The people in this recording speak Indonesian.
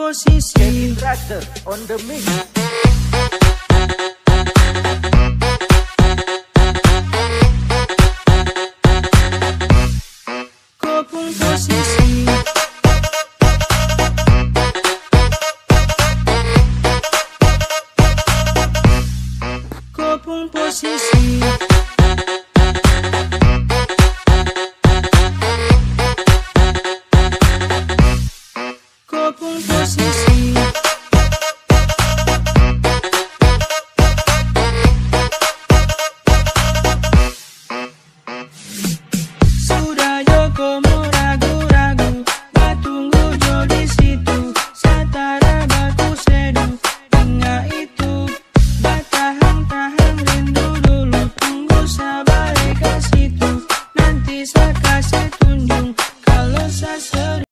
posisi. Kevin Raster on the mix. Kopung posisi. Kopung posisi. Kopung posisi. Sudah Joko mau ragu-ragu, batunggu jo di situ, satara baku seduh, hingga itu batahan-tahan rindu dulu, tunggu sabar ke situ, nanti saya kasih